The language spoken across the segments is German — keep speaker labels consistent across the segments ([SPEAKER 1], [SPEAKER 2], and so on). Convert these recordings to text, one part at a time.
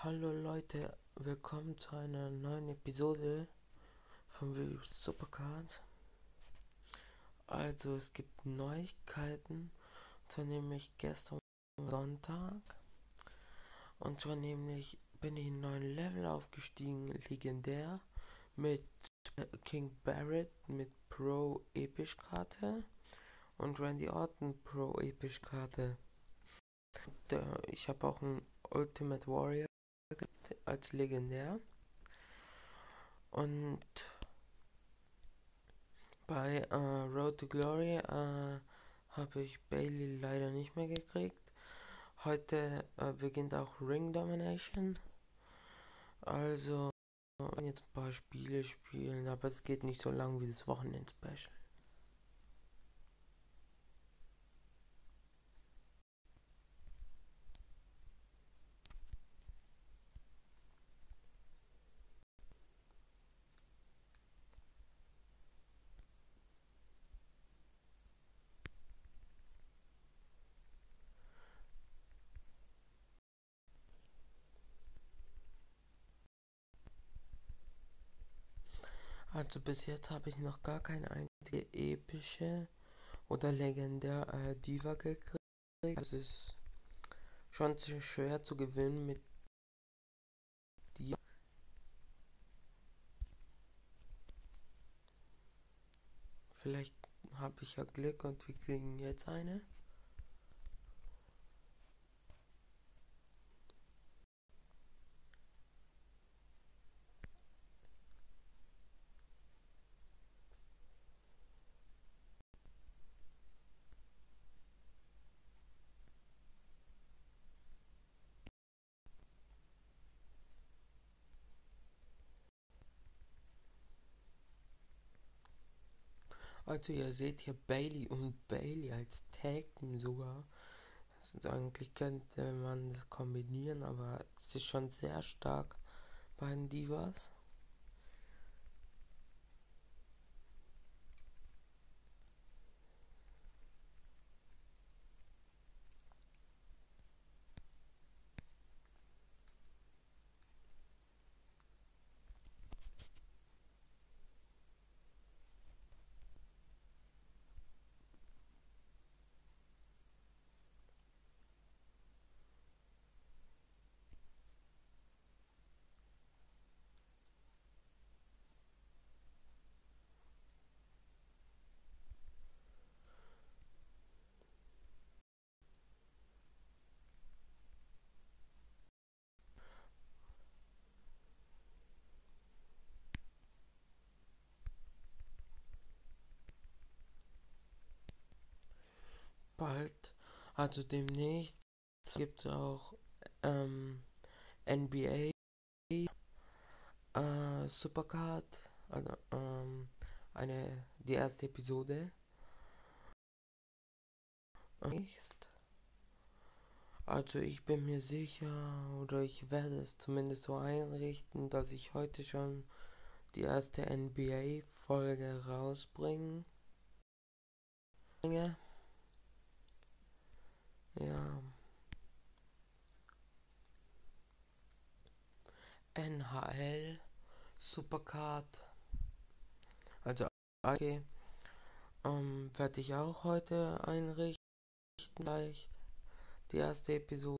[SPEAKER 1] Hallo Leute, willkommen zu einer neuen Episode von Review Supercard. Also es gibt Neuigkeiten, und zwar nämlich gestern Sonntag. Und zwar nämlich bin ich in einen neuen Level aufgestiegen, legendär, mit King Barrett mit Pro Episch Karte und Randy Orton Pro Episch Karte. Ich habe auch einen Ultimate Warrior als legendär. Und bei Road to Glory habe ich Bailey leider nicht mehr gekriegt. Heute beginnt auch Ring Domination. Also jetzt ein paar Spiele spielen, aber es geht nicht so lang wie das Wochenend-Special. Also bis jetzt habe ich noch gar keine einzige epische oder legendär Diva gekriegt. Also es ist schon sehr schwer zu gewinnen mit Diva. Vielleicht habe ich ja Glück und wir kriegen jetzt eine. Also ihr seht hier Bailey und Bailey als Tag Team sogar. Also eigentlich könnte man das kombinieren, aber es ist schon sehr stark bei den Divas. Bald, also demnächst, gibt es auch NBA Supercard, also die erste Episode. Nächst. Also ich bin mir sicher, oder ich werde es zumindest so einrichten, dass ich heute schon die erste NBA-Folge rausbringe. Ja. NHL Supercard. Also okay. Werde ich auch heute einrichten. Vielleicht die erste Episode.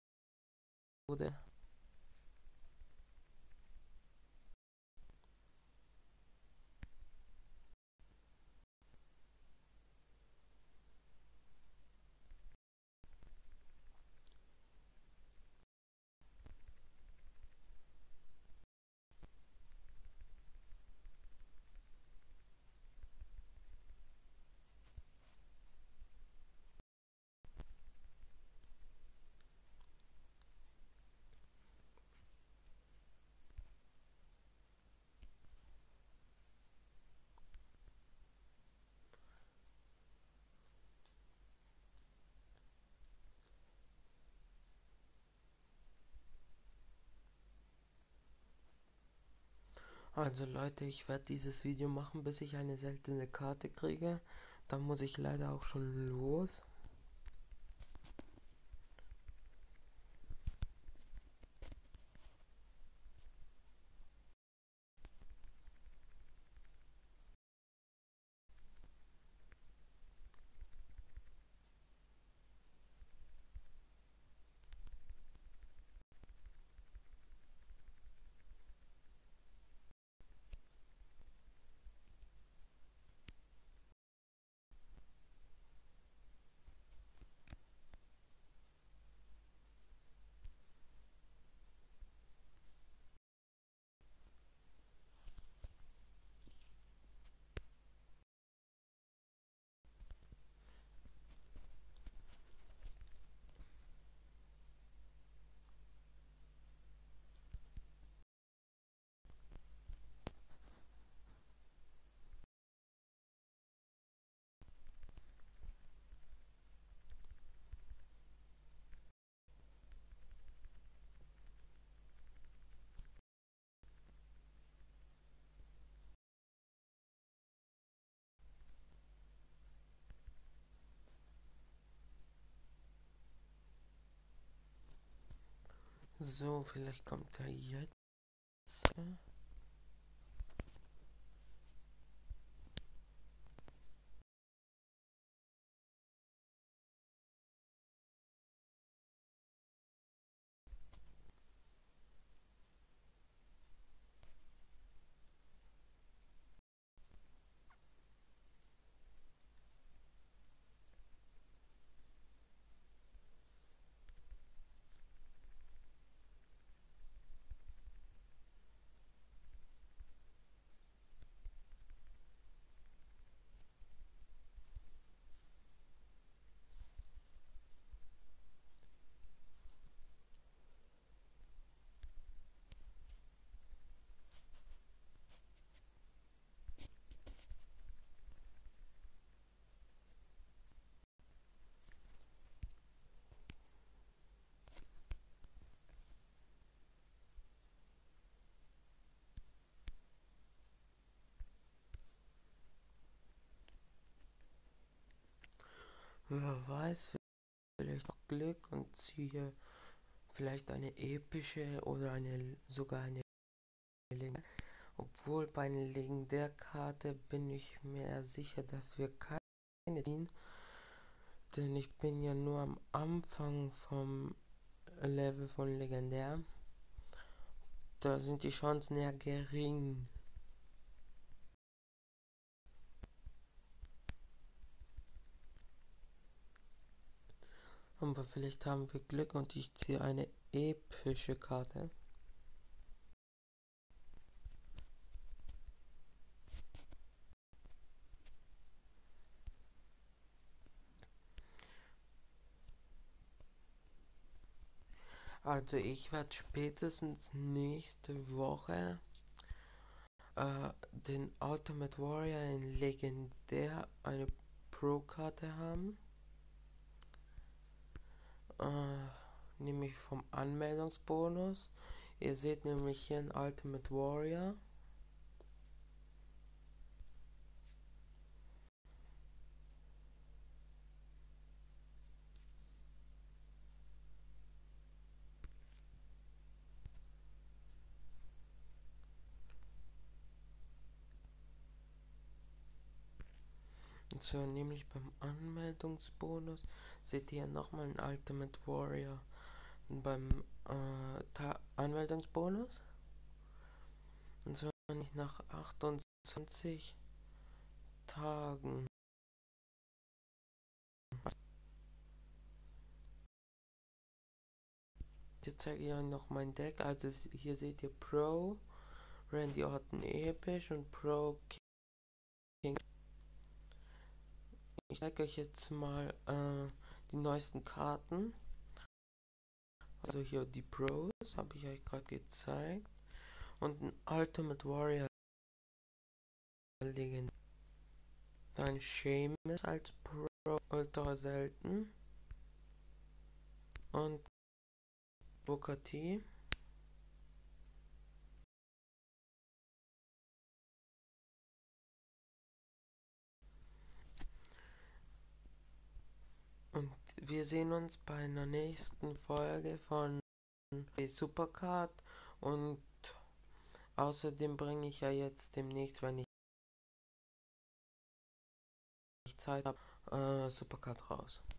[SPEAKER 1] Also Leute, ich werde dieses Video machen, bis ich eine seltene Karte kriege. Dann muss ich leider auch schon los. So, vielleicht kommt er jetzt. Wer weiß, vielleicht noch Glück und ziehe vielleicht eine epische oder sogar eine legendäre. Obwohl bei einer Legendärkarte bin ich mir eher sicher, dass wir keine ziehen, denn ich bin ja nur am Anfang vom Level von Legendär. Da sind die Chancen eher gering. Aber vielleicht haben wir Glück und ich ziehe eine epische Karte. Also ich werde spätestens nächste Woche den Ultimate Warrior in Legendär eine Pro-Karte haben. Nämlich vom Anmeldungsbonus. Ihr seht nämlich hier einen Ultimate Warrior. Und so, nämlich beim Anmeldungsbonus seht ihr nochmal einen Ultimate Warrior. Und beim Anmeldungsbonus. Und zwar nicht nach 28 Tagen. Jetzt zeige ich euch noch mein Deck. Also hier seht ihr Pro, Randy Orton episch und Pro King. Ich zeige euch jetzt mal die neuesten Karten. Also hier die Pros, habe ich euch gerade gezeigt. Und ein Ultimate Warrior Legend. Dann Sheamus als Pro, ultra selten. Und Booker T. Und wir sehen uns bei einer nächsten Folge von Supercard. Und außerdem bringe ich ja jetzt demnächst, wenn ich Zeit habe, Supercard raus.